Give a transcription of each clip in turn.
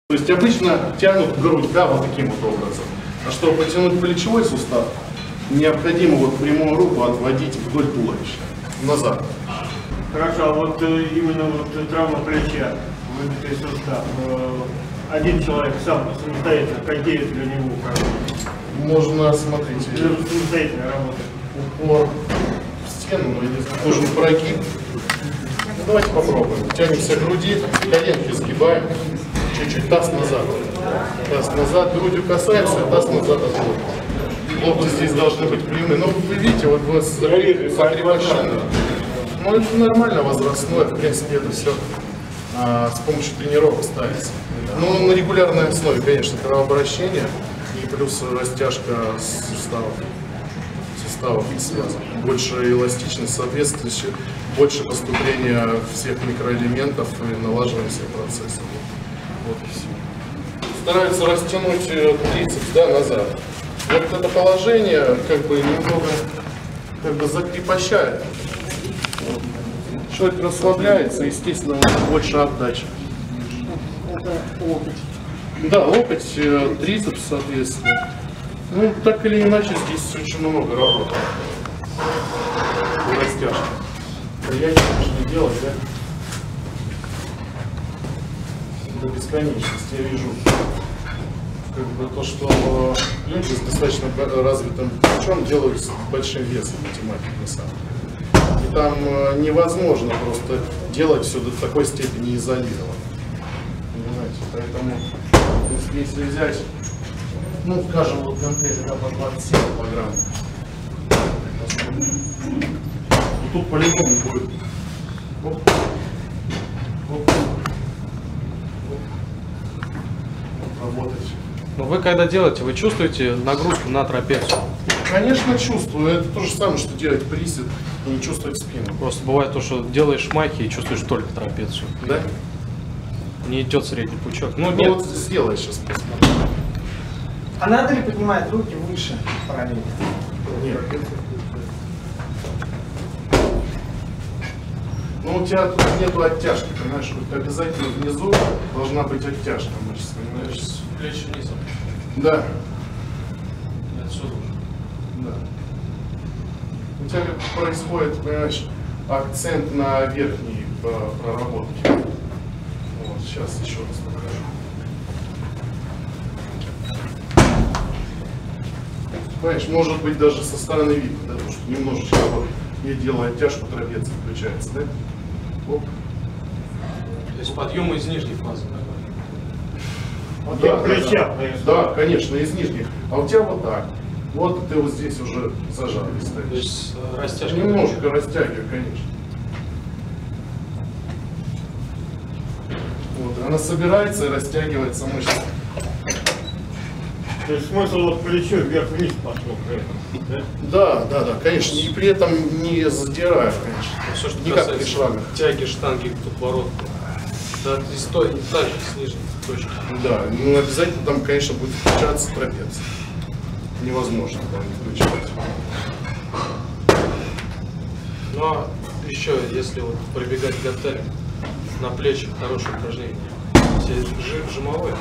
То есть обычно тянут грудь, да, вот таким вот образом. А чтобы потянуть плечевой сустав, необходимо вот прямую руку отводить вдоль туловища, назад. Хорошо, а вот именно вот травма плеча, выбитый сустав, один человек сам самостоятельно, какие для него упражнения? Можно, смотрите, самостоятельно работать. Упор в стену, но если нужен прогиб. Ну, давайте попробуем. Тянемся к груди, коленки сгибаем, чуть-чуть таз назад. Таз назад, грудью касаемся, таз назад отводим. Локти здесь должны быть прямые. Но вы видите, вот вы закрепощены. Ну, это нормально, возрастное, в принципе, это все с помощью тренировок ставится. Но на регулярной основе, конечно, кровообращение и плюс растяжка суставов и связок. Больше эластичность, соответственно, больше поступления всех микроэлементов и налаживания всех процессов. Вот и все. Стараются растянуть трицепс, да, назад. Вот это положение как бы немного закрепощает. Человек расслабляется, естественно, больше отдачи. Это локоть. Да, локоть, трицепс, соответственно. Ну, так или иначе, здесь очень много работы. Растяжка. Приятнее нужно делать, да? До бесконечности я вижу. Как бы то, что люди с достаточно развитым плечом делают с большим весом математики на самом деле. И там невозможно просто делать все до такой степени изолированно. Понимаете? Поэтому, если взять, ну, скажем, вот гантели, да, по 27 килограмм. И тут по-любому будет. Оп. Оп. Оп. Работать. Но вы когда делаете, вы чувствуете нагрузку на трапецию? Конечно, чувствую. Это то же самое, что делать присед и не чувствовать спину. Просто бывает то, что делаешь майки и чувствуешь только трапецию. Да? Не идет средний пучок. Ну, нет. вот сделай сейчас, посмотрим. А надо ли поднимать руки выше параллельно? Нет. Ну, у тебя тут нету оттяжки, понимаешь? Вот обязательно внизу должна быть оттяжка мышц, понимаешь? Плечи низом. Да. И отсюда уже. Да. У тебя как происходит, понимаешь, акцент на верхней проработке. Вот, сейчас еще раз покажу. Понимаешь, может быть даже со стороны видно, да, потому что немножечко вот я делаю оттяжку, трапеция включается, да? Оп. То есть подъемы из нижней фазы. Вот Да, плеча, да, конечно, из нижних. А у тебя вот так. Вот ты вот здесь уже зажатый стоишь. То есть растяжка. Немножко растягиваю, конечно. Вот, она собирается и растягивается мышца. То есть смысл вот плечо вверх-вниз пошло при этом, да? Да, конечно. И при этом не задираю, конечно. Все, что Никак касается при шагах. тяги, штанги, подбородка. Да, и стой, и также с нижней точки. Да, ну обязательно там, конечно, будет включаться трапеция. Невозможно там не включать. Ну а еще, если вот пробегать гантелем на плечи, хорошее упражнение. Все жимовые.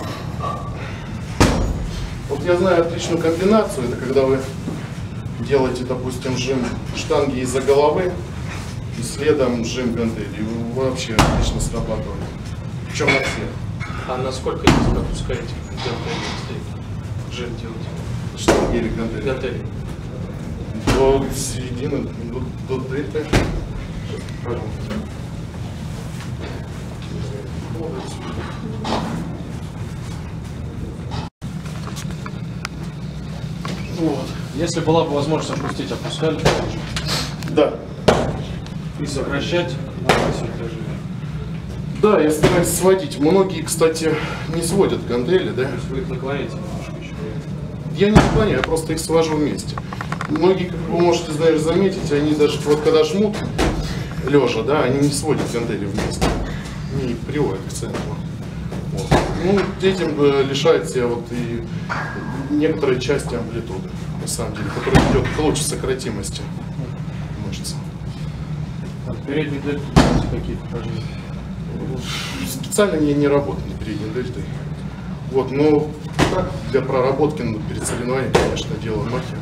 Вот я знаю отличную комбинацию, это когда вы делаете, допустим, жим штанги из-за головы и следом жим гантели. И вы вообще отлично срабатывает. Причем на всех. А насколько низко опускаете гантели, если жим делаете? Штанги или гантели? Гантели. До середины, до дельты. Вот. Если была бы возможность опустить, опускали? Да. И сокращать на 8 этажей. Да, я стараюсь сводить. Многие, кстати, не сводят гантели, да? То есть вы их наклоняете немножко еще. Я не наклоняю, я просто их свожу вместе. Многие, как вы можете, знаешь, заметить, они даже вот когда жмут лежа, да, они не сводят гантели вместе. Не приводят к центру. Вот. Ну, этим лишает себя вот и некоторые части амплитуды, на самом деле, которая ведет к лучшей сократимости мышц. Передний дельт какие-то упражнения. Специально не работали передней дельтой. Вот, но так, для проработки перед соревнованием, конечно, делаю махи.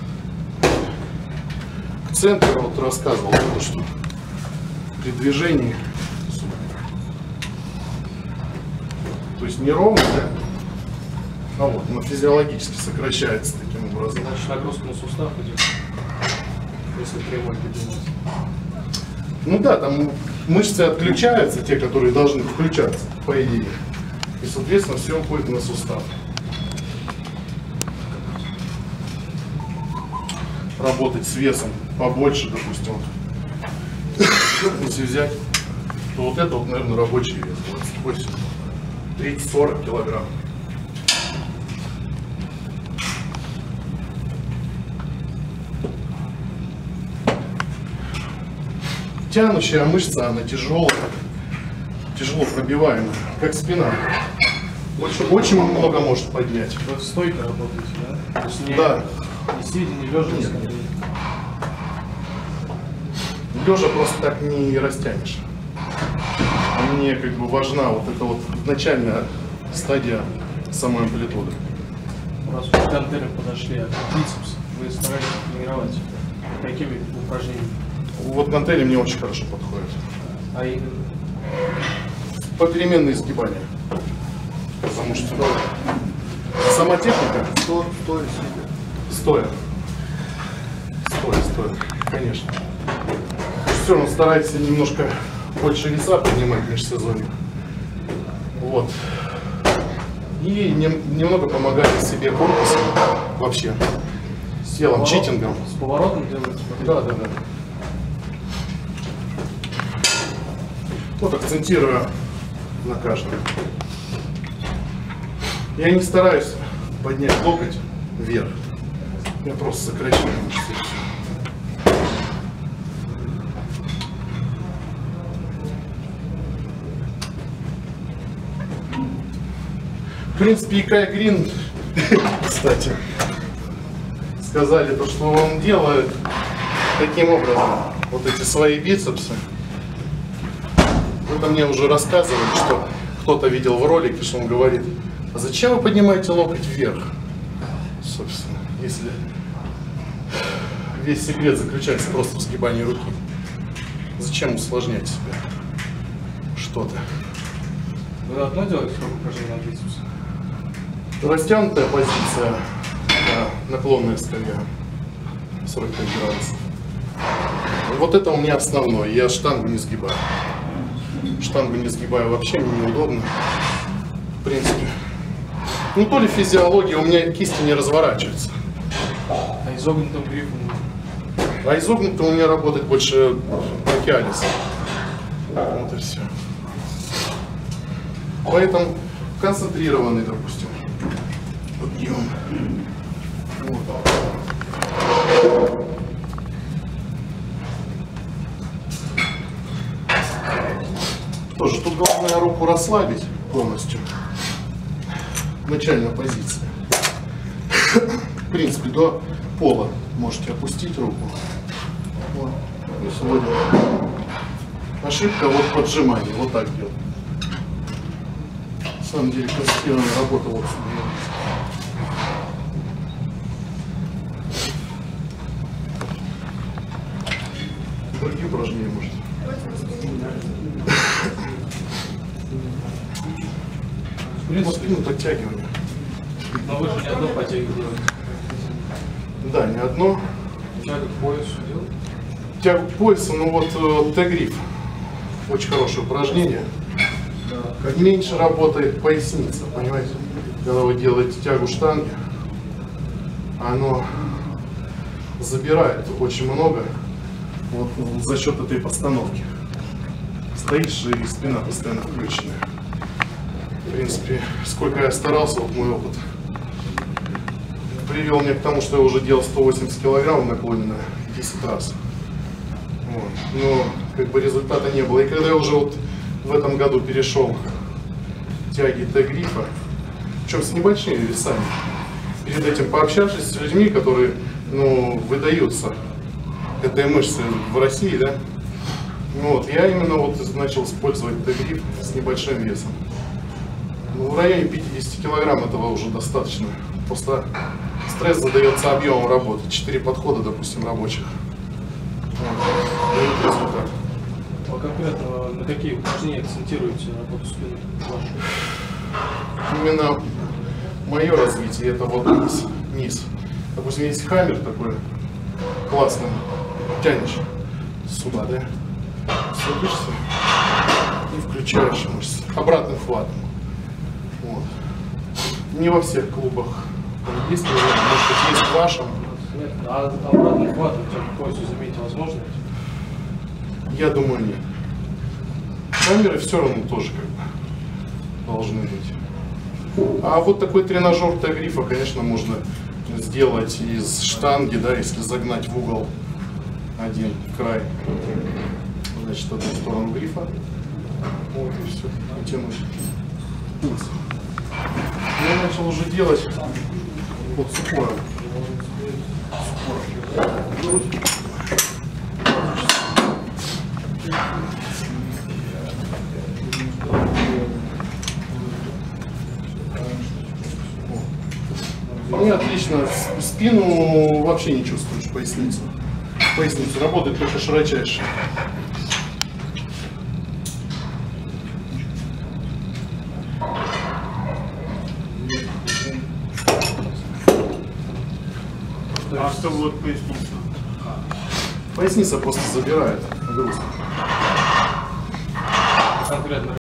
К центру вот рассказывал, что при движении, то есть не ровно, да? А вот, но физиологически сокращается таким образом. Значит, нагрузка на сустав идет, если прямой поднимать. Ну да, там мышцы отключаются, те, которые должны включаться, по идее. И, соответственно, все уходит на сустав. Работать с весом побольше, допустим. Если взять, то вот это вот, наверное, рабочий вес. 28, 30-40 килограмм. Тянущая мышца, она тяжелая, тяжело пробиваемая, как спина. Очень много может поднять. Вы в стойке работаете, да? То есть не, Да. не сидя, не лежа, не скорее. Лежа просто так не растянешь. Мне как бы важна вот эта вот начальная стадия самой амплитуды. Раз вы к гантелям подошли, а бицепс вы стараетесь тренировать какими упражнениями? Вот гантели мне очень хорошо подходят. А именно? Попеременные сгибания. Потому что сама техника стоя. Стоя, конечно. Все равно старайтесь немножко больше веса поднимать в межсезонье. Вот. И немного помогать себе корпусом вообще. С телом, читингом. С поворотом делаете? Да. Вот акцентирую на каждом. Я не стараюсь поднять локоть вверх. Я просто сокращаю мышцы. В принципе, и Кай Грин, кстати, сказали то, что он делает таким образом. Вот эти свои бицепсы. Вы мне уже рассказывали, что кто-то видел в ролике, что он говорит: а зачем вы поднимаете локоть вверх? Собственно, если весь секрет заключается просто в сгибании руки. Зачем усложнять себе что-то? Вы одно делаете, сколько упражнений на бицепс? Растянутая позиция, да, наклонная скамья, 45 градусов. Вот это у меня основное, я штангу не сгибаю. Штангу не сгибаю вообще, мне неудобно. В принципе. Ну, то ли физиология, у меня кисти не разворачиваются. А изогнутым грифом? А изогнуто у меня работает больше брахиалис. Вот и все. Поэтому концентрированный, допустим, подъем. Вот. Тоже тут главное руку расслабить полностью. Начальная позиция. В принципе, до пола можете опустить руку. Вот. И сводим. Ошибка вот поджимание, вот так делать. На самом деле концентрированная работа вот сюда. Другие упражнения может. Вот спину подтягивание. Но вы же не одно подтягиваете. Да, не одно. Тягу к поясу делаете? Тягу к поясу, ну вот Т-гриф. Очень хорошее упражнение. Как меньше работает поясница, понимаете? Когда вы делаете тягу штанги, оно забирает очень много вот, за счет этой постановки. Стоишь и спина постоянно включенная. В принципе, сколько я старался, вот мой опыт привел меня к тому, что я уже делал 180 килограмм наклоненно 10 раз. Вот. Но как бы результата не было. И когда я уже вот в этом году перешел к тяге Т-грифа, причем с небольшими весами, перед этим пообщавшись с людьми, которые, ну, выдаются этой мышцы в России, да, Вот, я именно вот начал использовать Т-гриф с небольшим весом. Ну, в районе 50 килограмм этого уже достаточно. Просто стресс задается объемом работы. 4 подхода, допустим, рабочих. Вот. Дают результат. А конкретно на какие упражнения акцентируете работу спины вашу? Именно мое развитие это вот низ. Допустим, есть хаммер такой классный, тянешь сюда, да? Садишься и включаешь мышцы. Обратным хватом. Вот. Не во всех клубах он есть, может быть, есть в вашем. Нет, а обратный хват у тебя пользу заметить возможно? Я думаю, нет. Камеры все равно тоже как бы должны быть. А вот такой тренажер Т-грифа, конечно, можно сделать из штанги, да, если загнать в угол один край, значит, одну сторону грифа, вот и все, утянуть вниз. Я начал уже делать вот с упором. Мне отлично, спину вообще не чувствуешь, поясницу. Поясница работает только широчайше. А что вот поясница? Поясница просто забирает груз. Конкретно